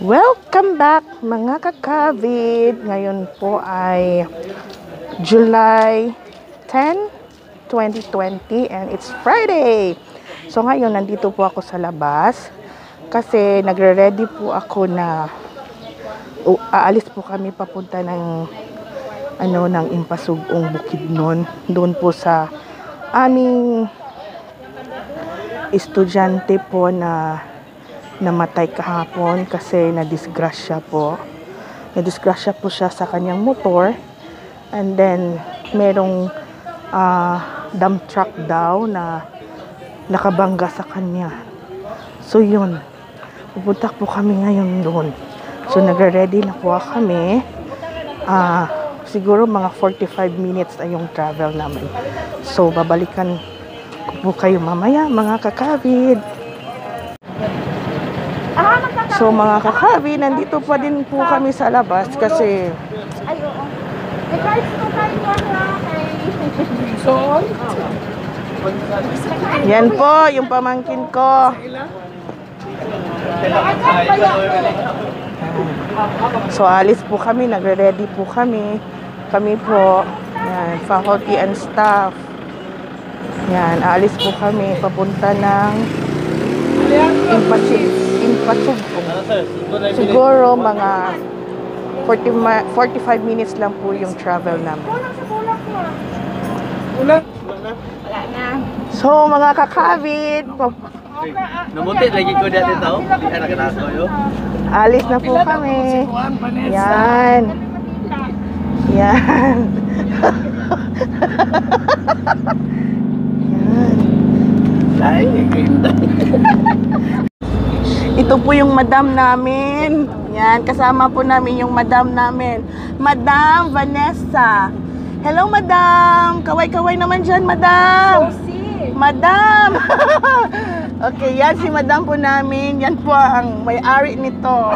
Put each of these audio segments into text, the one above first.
Welcome back mga kakabid! Ngayon po ay July 10, 2020 and it's Friday! So ngayon nandito po ako sa labas kasi nagre-ready po ako na aalis po kami papunta ng ng Impasugong Bukidnon, doon po sa aming estudyante po na namatay kahapon kasi nadisgrasya po siya sa kanyang motor, and then merong dump truck daw na nakabangga sa kanya. So yun, pupunta po kami ngayon doon. So nagre-ready na po kami. Siguro mga 45 minutes ay yung travel namin. So babalikan ko po kayo mamaya mga kakabid. So mga kakabid, nandito pa din po kami sa labas kasi yan po yung pamangkin ko. So alis po kami, nagre-ready po kami. Kami po, yan, faculty and staff. Yan, alis po kami papunta ng Impasugong. Siguro mga 45 minutes lang po yung travel namin. So mga kakabid, namuti lagi ko dati tao. alis na po kami. Yan. Yan. Ito po yung madam namin. Yan, kasama po namin yung madam namin. Madam Vanessa. Hello, madam. Kaway-kaway naman dyan, madam. Madam. Okay, yan si madam po namin. Yan po ang may-ari nito.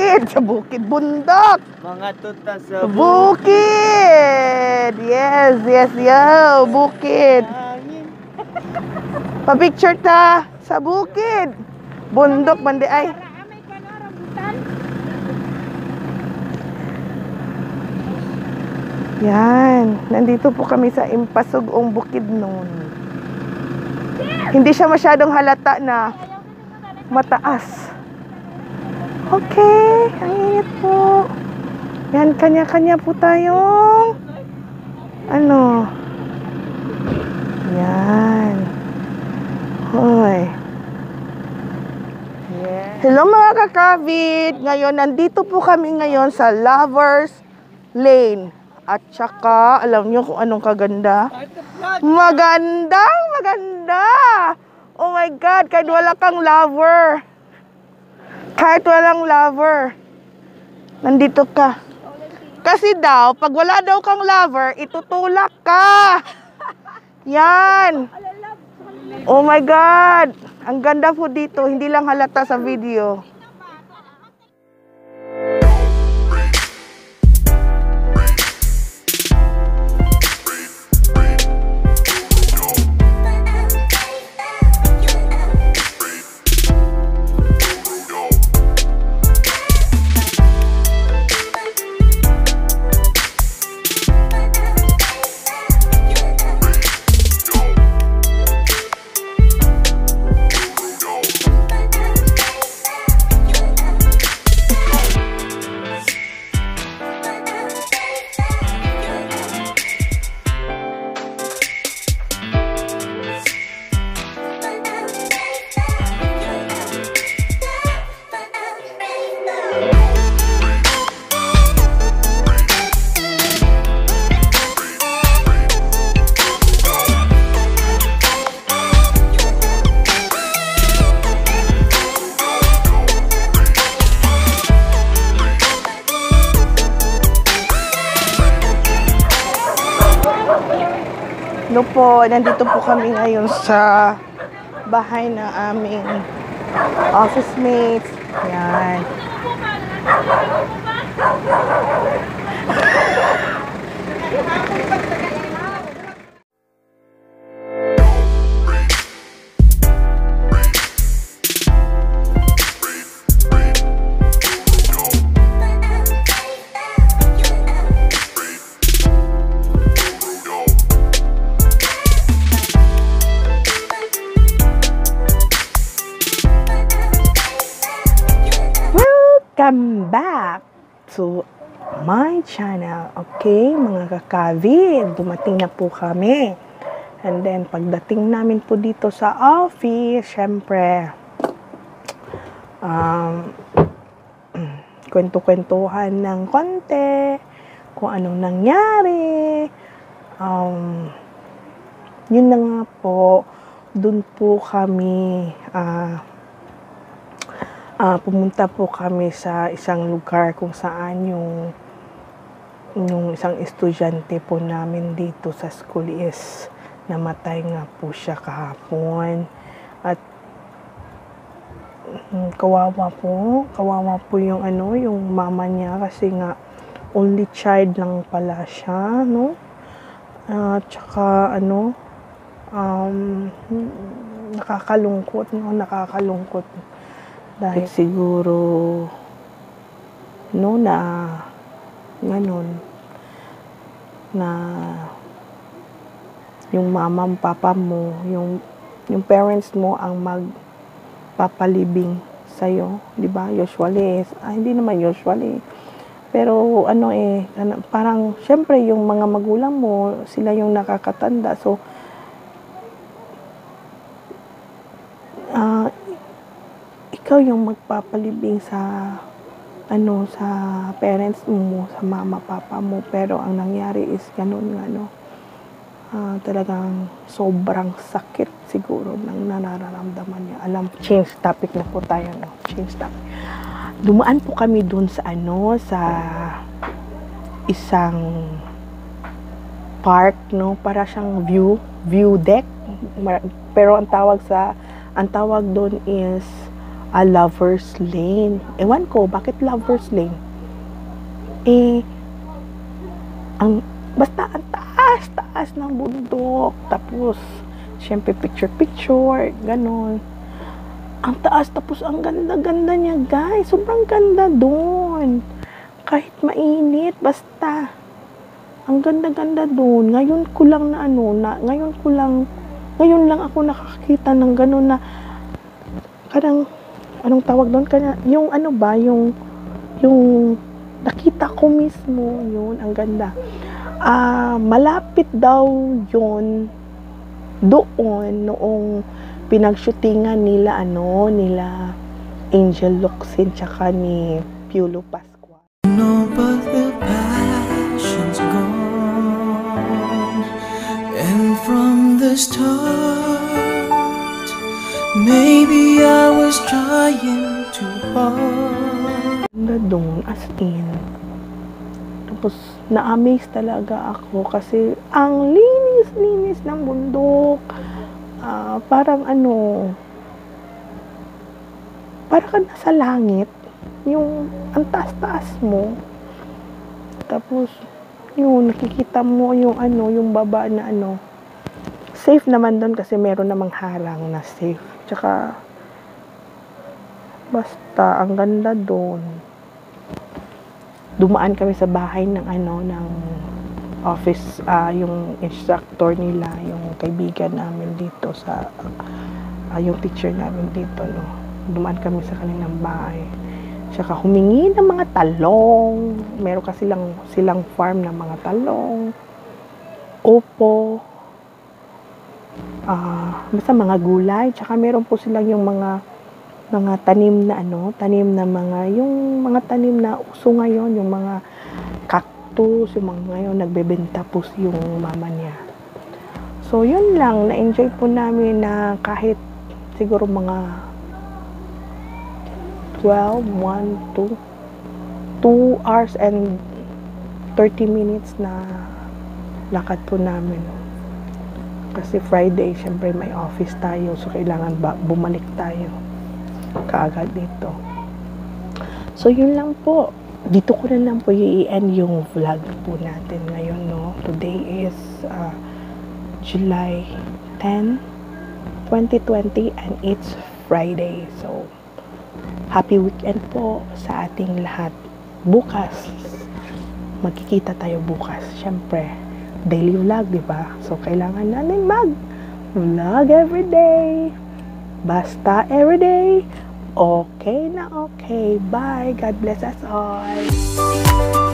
bukid. Sa bukid, bundok. Mga tuta sa Bukid. Yes, yes, yo. Bukid. Pa-picture ta sa bukid. Bundok, bandi ay. Yan. Nandito po kami sa Impasugong Bukid noon. Hindi siya masyadong halata na mataas. Okay. Ang init po. Yan, kanya-kanya po tayong ano. Yan. Hoy. Hello mga kakabit. Ngayon, nandito po kami ngayon sa Lovers Lane. At saka, alam nyo kung anong kaganda? Maganda! Maganda! Oh my God, kahit wala kang lover. Kahit walang lover. Nandito ka. Kasi daw, pag wala daw kang lover, itutulak ka. Yan. Oh my God. Ang ganda po dito. Hindi lang halata sa video. No po, nandito po kami ngayon sa bahay ng aming office mates. Yan. Welcome back to my channel. Okay, mga kakavid, dumating na po kami. And then, pagdating namin po dito sa office, syempre, kwento-kwentuhan ng konti, kung anong nangyari. Yun na nga po, dun po kami, pumunta po kami sa isang lugar kung saan yung isang estudyante po namin dito sa school is namatay nga po siya kahapon. At kawawa po yung yung mama niya kasi nga only child lang pala siya, no? Tsaka nakakalungkot, no? Nakakalungkot. Dahil siguro, no, na ganun, na yung mama, papa mo, yung parents mo ang magpapalibing sa'yo, di ba? Usually, hindi naman usually. Pero parang, syempre, yung mga magulang mo, sila yung nakakatanda. So, ikaw yung magpapalibing sa sa parents mo, sa mama, papa mo. Pero ang nangyari is ganun nga, no? Talagang sobrang sakit siguro ng nararamdaman niya. Change topic na po tayo, no? Change topic. Dumaan po kami dun sa sa isang park, no? Para siyang view deck. Pero ang tawag doon is Lover's Lane. Ewan ko, bakit Lover's Lane? Basta ang taas ng bundok. Tapos, syempre picture, ganon. Ang taas, tapos ang ganda-ganda niya, guys. Sobrang ganda doon. Kahit mainit, basta. Ang ganda-ganda doon. Ngayon lang ako nakakita ng ganon na, parang, anong tawag doon? Yung nakita ko mismo, yun, ang ganda. Malapit daw yun doon noong pinagshootingan nila Angel Locsin tsaka ni Piolo Pascual. No, but the passion's gone, and from the start, maybe I was trying too hard. Ganda doon, as in. Tapos, na-amaze talaga ako kasi ang linis ng bundok. Parang parang ka nasa langit. Yung ang taas-taas mo. Tapos, yun, nakikita mo yung baba na safe naman doon kasi meron namang harang na safe. Tsaka, basta, ang ganda doon. Dumaan kami sa bahay ng office, yung instructor nila, yung kaibigan namin dito sa yung teacher namin dito, no. Dumaan kami sa kanilang bahay. Tsaka humingi ng mga talong. Meron kasi silang farm ng mga talong. Opo. Basta mga gulay. Tsaka meron po silang yung mga tanim na yung mga tanim na uso ngayon, yung mga cactus, yung mga ngayon nagbebenta po yung mama niya. So, yun lang. Na-enjoy po namin na kahit siguro mga 2 hours and 30 minutes na lakad po namin. Kasi Friday, syempre may office tayo. So, kailangan bumalik tayo kaagad dito. So, yun lang po. Dito ko na lang po i-end yung vlog po natin ngayon, no. Today is July 10, 2020 and it's Friday. So, happy weekend po sa ating lahat. Bukas, magkikita tayo bukas. Syempre, daily vlog, di ba? So, kailangan natin mag-vlog everyday. Basta everyday. Okay na okay. Bye. God bless us all.